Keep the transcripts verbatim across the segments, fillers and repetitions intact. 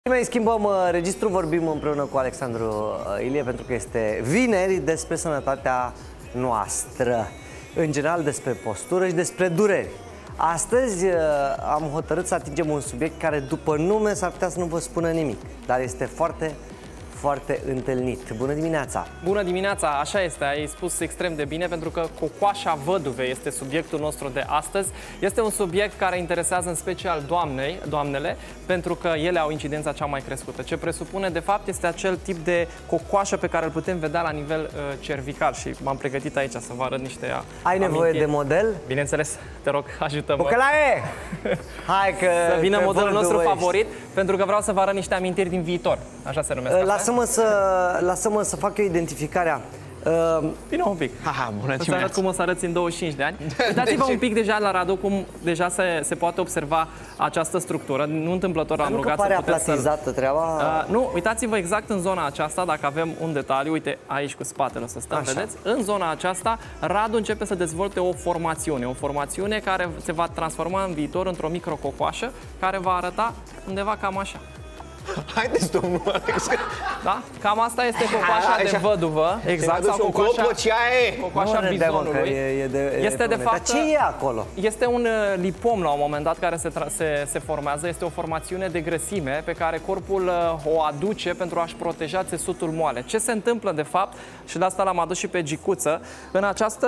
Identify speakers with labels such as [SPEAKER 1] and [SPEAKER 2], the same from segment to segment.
[SPEAKER 1] Mai schimbăm uh, registru, vorbim împreună cu Alexandru uh, Ilie, pentru că este vineri, despre sănătatea noastră, în general despre postură și despre dureri. Astăzi uh, am hotărât să atingem un subiect care după nume s-ar putea să nu vă spună nimic, dar este foarte, foarte întâlnit. Bună dimineața!
[SPEAKER 2] Bună dimineața, așa este, ai spus extrem de bine, pentru că cocoașa văduvei este subiectul nostru de astăzi. Este un subiect care interesează în special doamnei, doamnele, pentru că ele au incidența cea mai crescută. Ce presupune, de fapt, este acel tip de cocoașă pe care îl putem vedea la nivel uh, cervical și m-am pregătit aici să vă arăt niște
[SPEAKER 1] Ai nevoie amintiri. de model?
[SPEAKER 2] Bineînțeles, te rog, ajută-mă.
[SPEAKER 1] Bucălaie! Hai că
[SPEAKER 2] să vină modelul nostru favorit, pentru că vreau să vă arăt niște amintiri din viitor. Așa se numesc.
[SPEAKER 1] Lasă-mă să, lasă-mă să fac eu identificarea.
[SPEAKER 2] Uh, Vino un pic.
[SPEAKER 3] Haha, bună
[SPEAKER 2] dimineața. Să arăt cum o să arăți în douăzeci și cinci de ani. Uitați-vă un pic deja la Radu cum deja se, se poate observa această structură. Nu întâmplător am rugat să puteți
[SPEAKER 1] să... treaba.
[SPEAKER 2] Uh, nu, uitați-vă exact în zona aceasta, dacă avem un detaliu, uite aici cu spatele o să stăm, așa. Vedeți? În zona aceasta, Radu începe să dezvolte o formațiune, o formațiune care se va transforma în viitor într-o micrococoașă, care va arăta undeva cam așa.
[SPEAKER 3] Haideți, domnul Alex.
[SPEAKER 2] Da? Cam asta este cocoașa de văduvă. Exact, sau cocoașa, cocoașa bizonului.
[SPEAKER 1] E, e de,
[SPEAKER 2] este de fapt,
[SPEAKER 1] dar ce e acolo?
[SPEAKER 2] Este un lipom la un moment dat care se, se, se formează. Este o formațiune de grăsime pe care corpul o aduce pentru a-și proteja țesutul moale. Ce se întâmplă de fapt, și de asta l-am adus și pe gicuță, în această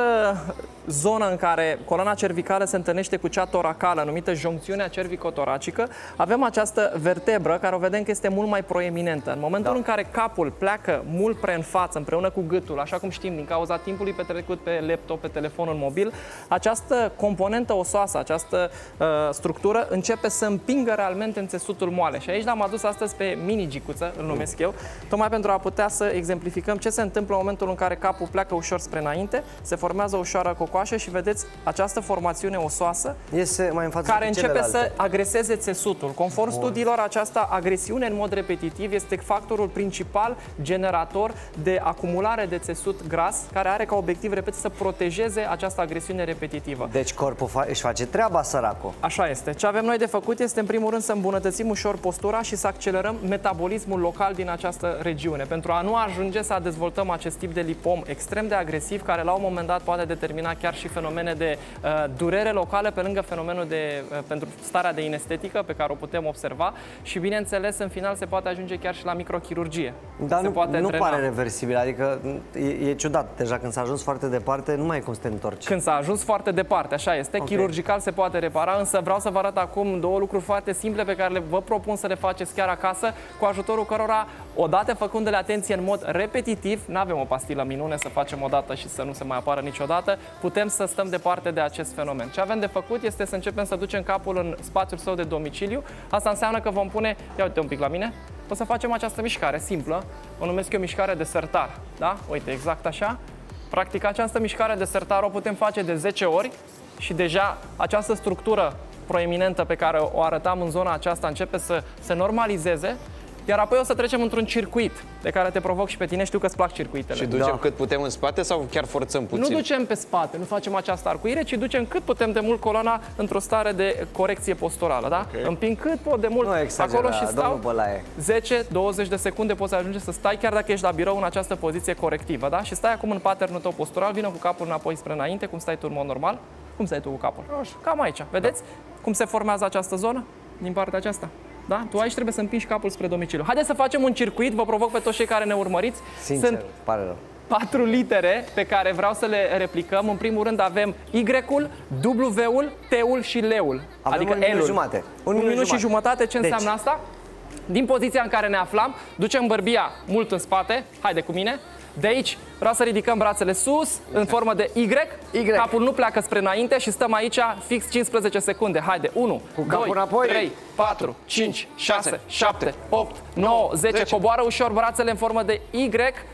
[SPEAKER 2] zonă în care coloana cervicală se întâlnește cu cea toracală, numită joncțiunea cervicotoracică, avem această vertebră care o vedem că este mult mai proeminentă. În momentul da. în care capul pleacă mult pre în față, împreună cu gâtul, așa cum știm, din cauza timpului petrecut pe laptop, pe telefonul mobil, această componentă osoasă, această uh, structură începe să împingă realmente în țesutul moale. Și aici l-am adus astăzi pe mini-gicuță, îl numesc eu, tocmai pentru a putea să exemplificăm ce se întâmplă în momentul în care capul pleacă ușor spre înainte, se formează o ușoară cocoașă și vedeți această formațiune osoasă
[SPEAKER 1] Iese mai în față
[SPEAKER 2] care începe
[SPEAKER 1] celelalte.
[SPEAKER 2] să agreseze țesutul. Conform Bun. studiilor, această agresiune în mod repetitiv este factorul principal generator de acumulare de țesut gras, care are ca obiectiv, repet, să protejeze această agresiune repetitivă.
[SPEAKER 1] Deci corpul fa își face treaba, săracul.
[SPEAKER 2] Așa este. Ce avem noi de făcut este, în primul rând, să îmbunătățim ușor postura și să accelerăm metabolismul local din această regiune, pentru a nu ajunge să dezvoltăm acest tip de lipom extrem de agresiv, care la un moment dat poate determina chiar și fenomene de uh, durere locală, pe lângă fenomenul de, uh, pentru starea de inestetică pe care o putem observa și, bineînțeles, în final se poate ajunge chiar și la microchirurgie.
[SPEAKER 1] Dar
[SPEAKER 2] se
[SPEAKER 1] nu,
[SPEAKER 2] poate
[SPEAKER 1] nu
[SPEAKER 2] drena.
[SPEAKER 1] pare reversibil, adică e, e ciudat, deja când s-a ajuns foarte departe, nu mai e cum să te întorci.
[SPEAKER 2] Când s-a ajuns foarte departe, așa este, okay. Chirurgical se poate repara, însă vreau să vă arăt acum două lucruri foarte simple pe care le vă propun să le faceți chiar acasă, cu ajutorul cărora, odată făcându-le atenție în mod repetitiv, nu avem o pastilă minune să facem odată și să nu se mai apară niciodată, putem să stăm departe de acest fenomen. Ce avem de făcut este să începem să ducem capul în spațiul său de domiciliu. Asta înseamnă că vom pune, ia uite un pic la mine, o să facem această mișcare simplă, o numesc eu mișcare de sertar, da? Uite, exact așa. Practic această mișcare de sertar o putem face de zece ori și deja această structură proeminentă pe care o arătam în zona aceasta începe să se normalizeze. Iar apoi o să trecem într-un circuit de care te provoc și pe tine, știu că îți plac circuitele.
[SPEAKER 3] Și ducem da. cât putem în spate sau chiar forțăm puțin?
[SPEAKER 2] Nu ducem pe spate, nu facem această arcuire, ci ducem cât putem de mult coloana într-o stare de corecție posturală, da? Okay. Împing cât pot de mult acolo și stau zece douăzeci de secunde, poți ajunge să stai chiar dacă ești la birou în această poziție corectivă, da? Și stai acum în patternul tău postural, vină cu capul înapoi spre înainte, cum stai tu în mod normal. Cum stai tu cu capul? Așa. Cam aici, vedeți? Da. Cum se formează această zonă din partea aceasta? Da? Tu aici trebuie să împingi capul spre domiciliu. Haideți să facem un circuit, vă provoc pe toți cei care ne urmăriți.
[SPEAKER 1] Sincer,
[SPEAKER 2] Sunt
[SPEAKER 1] pare rău.
[SPEAKER 2] patru litere pe care vreau să le replicăm. În primul rând avem Y-ul, W-ul, T-ul și L-ul. Adică
[SPEAKER 1] un minut jumate.
[SPEAKER 2] Un, un minut și jumătate. Ce deci. înseamnă asta? Din poziția în care ne aflam, ducem bărbia mult în spate. Haide cu mine. De aici vreau să ridicăm brațele sus, în formă de Y. y. Capul nu pleacă spre înainte și stăm aici fix cincisprezece secunde. Haide, unu, doi, trei, patru, cinci, șase, șapte, opt, nouă, zece. Coboară ușor brațele în formă de Y,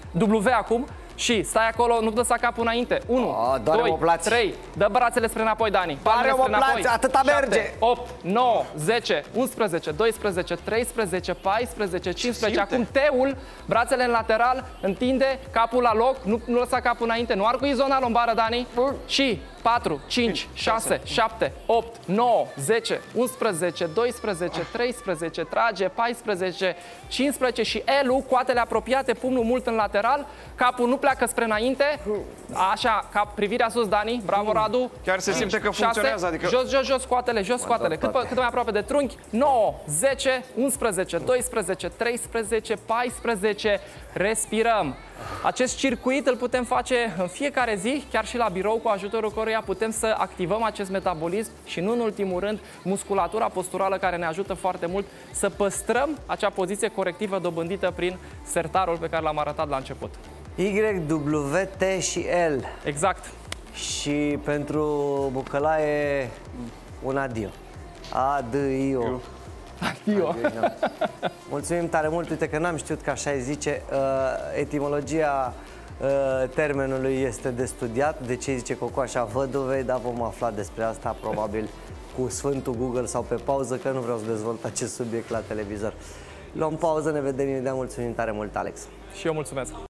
[SPEAKER 2] W acum. Și stai acolo, nu lăsa capul înainte. unu, doi, trei. Dă brațele spre înapoi, Dani.
[SPEAKER 1] Palmele spre înapoi. Atâta merge.
[SPEAKER 2] opt, nouă, zece, unsprezece, doisprezece, treisprezece, paisprezece, cincisprezece. Acum T-ul, brațele în lateral, întinde capul la loc, nu, nu lăsa capul înainte, nu arcui zona lombară, Dani. Și patru, cinci, șase, șapte, opt, nouă, zece, unsprezece, doisprezece, treisprezece, trage, paisprezece, cincisprezece și L-ul, coatele apropiate, pumnul mult în lateral, capul nu pleacă spre înainte, așa, cap, privirea sus, Dani, bravo Radu.
[SPEAKER 3] Chiar se simte că funcționează, adică...
[SPEAKER 2] Jos, jos, jos, scoatele, jos, scoatele, cât, cât mai aproape de trunchi, nouă, zece, unsprezece, doisprezece, treisprezece, paisprezece, respirăm. Acest circuit îl putem face în fiecare zi, chiar și la birou, cu ajutorul căruia putem să activăm acest metabolism și, nu în ultimul rând, musculatura posturală, care ne ajută foarte mult să păstrăm acea poziție corectivă dobândită prin sertarul pe care l-am arătat la început.
[SPEAKER 1] Y, W, T și L.
[SPEAKER 2] Exact.
[SPEAKER 1] Și pentru bucălaie un adio. A, D, I, O.
[SPEAKER 2] Adio.
[SPEAKER 1] Mulțumim tare mult, uite că n-am știut că așa îi zice. Uh, etimologia uh, termenului este de studiat. De ce îi zice cocoașa văduvei, dar vom afla despre asta probabil cu Sfântul Google sau pe pauză, că nu vreau să dezvolt acest subiect la televizor. Luăm pauză, ne vedem imediat. Mulțumim tare mult, Alex.
[SPEAKER 2] Și eu mulțumesc.